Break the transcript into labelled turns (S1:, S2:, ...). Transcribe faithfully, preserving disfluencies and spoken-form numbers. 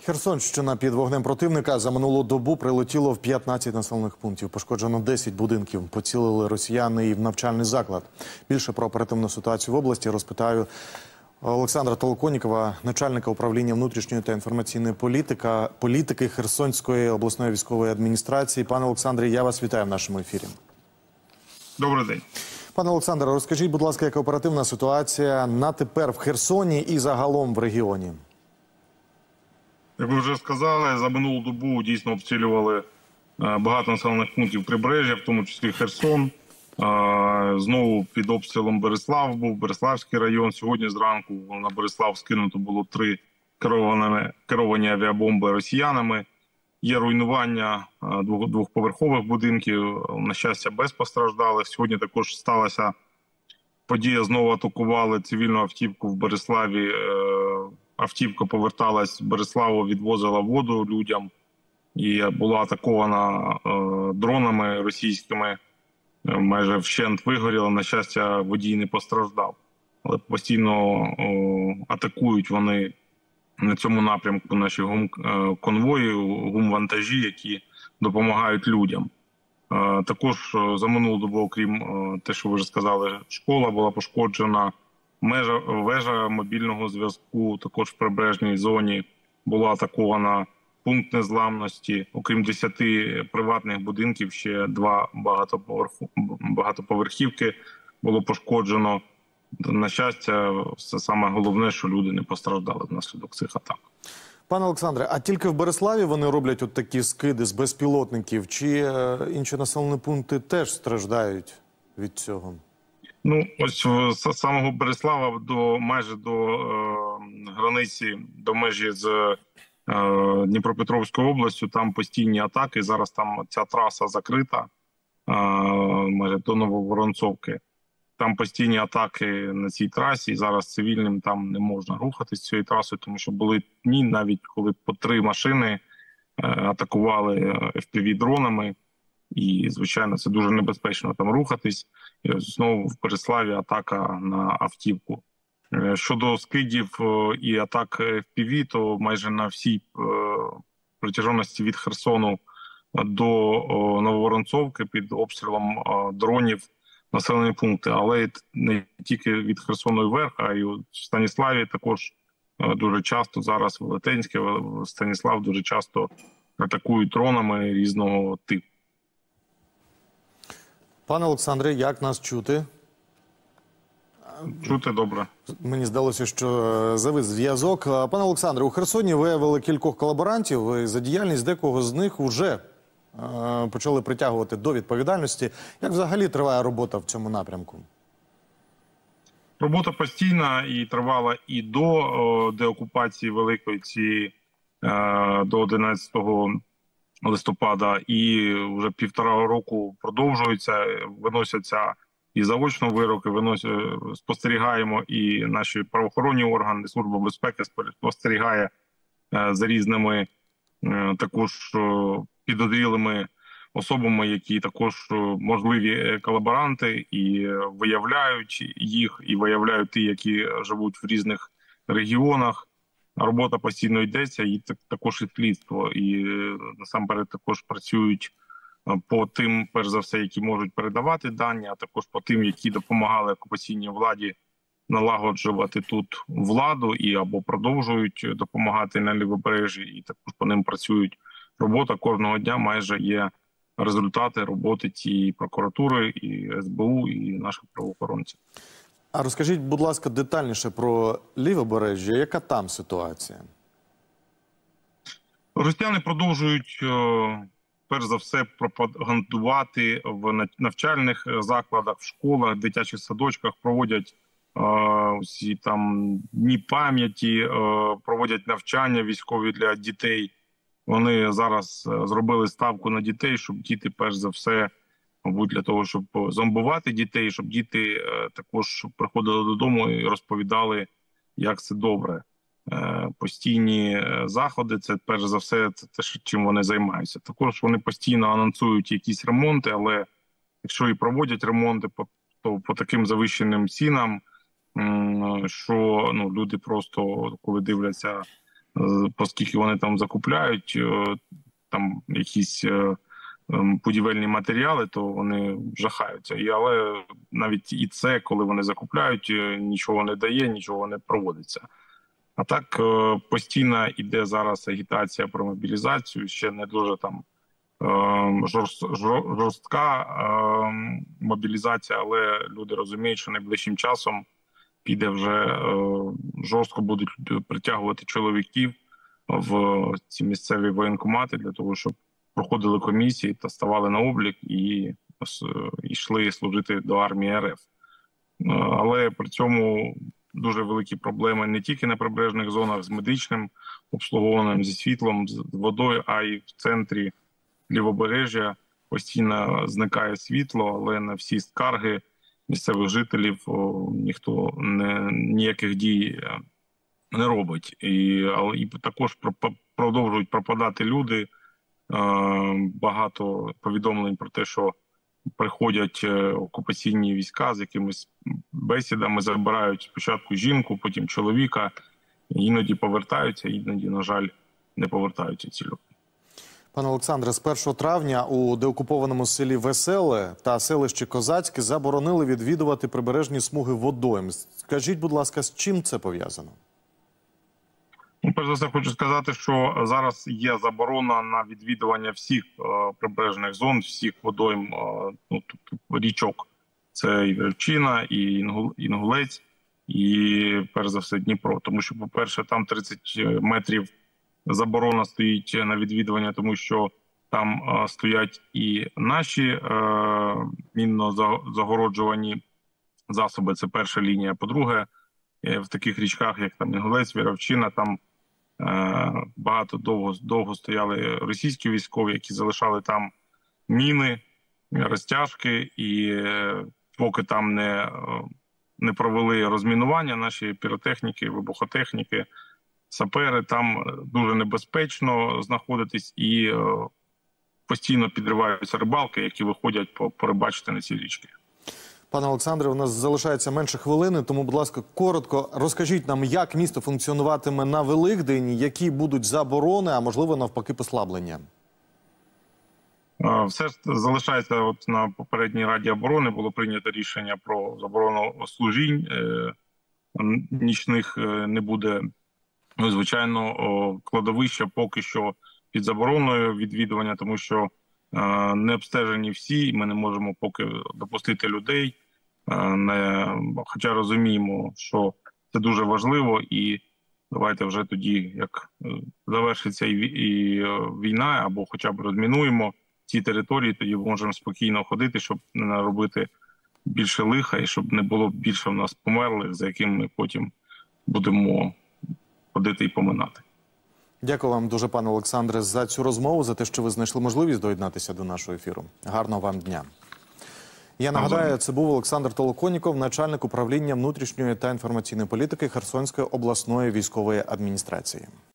S1: Херсонщина під вогнем противника. За минулу добу прилетіло в п'ятнадцять населених пунктів. Пошкоджено десять будинків. Поцілили росіяни і в навчальний заклад. Більше про оперативну ситуацію в області розпитаю Олександра Толоконнікова, начальника управління внутрішньої та інформаційної політики, політики Херсонської обласної військової адміністрації. Пане Олександре, я вас вітаю в нашому ефірі.
S2: Добрий день.
S1: Пане Олександре, розкажіть, будь ласка, яка оперативна ситуація на тепер в Херсоні і загалом в регіоні?
S2: Як ви вже сказали, за минулу добу дійсно обстрілювали багато населених пунктів прибережжя, в тому числі Херсон. Знову під обстрілом Берислав був, Бериславський район. Сьогодні зранку на Берислав скинуто було три керовані, керовані авіабомби росіянами. Є руйнування двох, двохповерхових будинків, на щастя, без постраждалих. Сьогодні також сталася подія, знову атакували цивільну автівку в Бериславі. Автівка поверталась в Бериславу, відвозила воду людям і була атакована дронами російськими. Майже вщент вигоріла. На щастя, водій не постраждав. Але постійно атакують вони на цьому напрямку наші гум-конвої, гум-вантажі, які допомагають людям. Також за минулу добу, окрім те, що ви вже сказали, школа була пошкоджена, межа, вежа мобільного зв'язку, також в прибережній зоні була атакована, пункт незламності. Окрім десяти приватних будинків, ще два багатоповерхівки було пошкоджено. На щастя, це саме головне, що люди не постраждали внаслідок цих атак.
S1: Пане Олександре, а тільки в Бериславі вони роблять от такі скиди з безпілотників? Чи е, інші населені пункти теж страждають від цього?
S2: Ну, ось з самого Берислава до майже до е, границі, до межі з е, Дніпропетровською областю, там постійні атаки. Зараз там ця траса закрита, е, майже до Нововоронцовки. Там постійні атаки на цій трасі, і зараз цивільним там не можна рухатись цією трасою, тому що були дні, навіть коли по три машини е, атакували еф пі ві-дронами, і, звичайно, це дуже небезпечно там рухатись. І ось знову в Бериславі атака на автівку. Е, щодо скидів е, і атак еф пі ві, то майже на всій е, протяжності від Херсону до е, Нововоронцовки під обстрілом е, дронів населені пункти, але не тільки від Херсону і вверх, а й у Станіславі також дуже часто, зараз Велетенське, Станіслав дуже часто атакують дронами різного типу.
S1: Пане Олександре, як нас чути?
S2: Чути добре.
S1: Мені здалося, що завис зв'язок. Пане Олександре, у Херсоні виявили кількох колаборантів, і за діяльність декого з них вже почали притягувати до відповідальності. Як взагалі триває робота в цьому напрямку?
S2: Робота постійна і тривала і до о, деокупації Великої цієї до одинадцятого листопада, і вже півтора року продовжується, виносяться і заочно вироки, виносять, спостерігаємо, і наші правоохоронні органи, Служба безпеки спостерігає за різними також підозрілими особами, які також можливі колаборанти, і виявляють їх, і виявляють ті, які живуть в різних регіонах. Робота постійно йдеться, і також і слідство. І насамперед також працюють по тим, перш за все, які можуть передавати дані, а також по тим, які допомагали окупаційній владі налагоджувати тут владу і або продовжують допомагати на Лівобережжі, і також по ним працюють. Робота кожного дня майже є результати роботи цієї прокуратури, і ес бе у, і наших правоохоронців.
S1: А розкажіть, будь ласка, детальніше про Лівобережжя. Яка там ситуація?
S2: Росіяни продовжують, перш за все, пропагандувати в навчальних закладах, в школах, дитячих садочках, проводять усі там дні пам'яті, проводять навчання військові для дітей. Вони зараз зробили ставку на дітей, щоб діти, перш за все, мабуть, для того, щоб зомбувати дітей, щоб діти також приходили додому і розповідали, як це добре. Постійні заходи – це, перш за все, це те, чим вони займаються. Також вони постійно анонсують якісь ремонти, але якщо і проводять ремонти, то по таким завищеним цінам, що ну, люди просто, коли дивляться оскільки вони там закупляють е, там якісь е, будівельні матеріали, то вони жахаються. І, але навіть і це, коли вони закупляють, нічого не дає, нічого не проводиться. А так постійно йде зараз агітація про мобілізацію, ще не дуже там жорстка мобілізація, але люди розуміють, що найближчим часом піде вже жорстко будуть притягувати чоловіків в ці місцеві воєнкомати для того, щоб проходили комісії та ставали на облік і йшли служити до армії РФ. Але при цьому дуже великі проблеми не тільки на прибережних зонах з медичним обслуговуванням, зі світлом, з водою, а й в центрі Лівобережжя постійно зникає світло, але на всі скарги місцевих жителів о, ніхто не, ніяких дій не робить. І, але, і також продовжують пропадати люди. Багато повідомлень про те, що приходять окупаційні війська з якимись бесідами, забирають спочатку жінку, потім чоловіка, іноді повертаються, іноді, на жаль, не повертаються ці люди.
S1: Пане Олександре, з першого травня у деокупованому селі Веселе та селищі Козацьке заборонили відвідувати прибережні смуги водойм. Скажіть, будь ласка, з чим це пов'язано?
S2: Ну, перш за все, хочу сказати, що зараз є заборона на відвідування всіх е, прибережних зон, всіх водойм, е, ну, тобто річок. Це і Вовчина, і Інгулець, і, перш за все, Дніпро. Тому що, по-перше, там тридцять метрів заборона стоїть на відвідування, тому що там е, стоять і наші е, мінно-загороджувані засоби, це перша лінія. По-друге, е, в таких річках, як там Інгулець, Віровчина, там багато довго, довго стояли російські військові, які залишали там міни, розтяжки, і поки там не, не провели розмінування, наші піротехніки, вибухотехніки, сапери, там дуже небезпечно знаходитись і постійно підриваються рибалки, які виходять порибачити на ці річки.
S1: Пане Олександре, у нас залишається менше хвилини, тому, будь ласка, коротко розкажіть нам, як місто функціонуватиме на Великдень, які будуть заборони, а можливо, навпаки, послаблення?
S2: Все ж залишається, от на попередній Раді оборони було прийнято рішення про заборону служінь. Нічних не буде. Ну, звичайно, кладовища поки що під забороною відвідування, тому що не обстежені всі, ми не можемо поки допустити людей, не, хоча розуміємо, що це дуже важливо, і давайте вже тоді, як завершиться і, і війна, або хоча б розмінуємо ці території, тоді можемо спокійно ходити, щоб не наробити більше лиха, і щоб не було більше в нас померлих, за яким ми потім будемо ходити і поминати.
S1: Дякую вам дуже, пане Олександре, за цю розмову, за те, що ви знайшли можливість доєднатися до нашого ефіру. Гарного вам дня. Я нагадаю, це був Олександр Толоконніков, начальник управління внутрішньої та інформаційної політики Херсонської обласної військової адміністрації.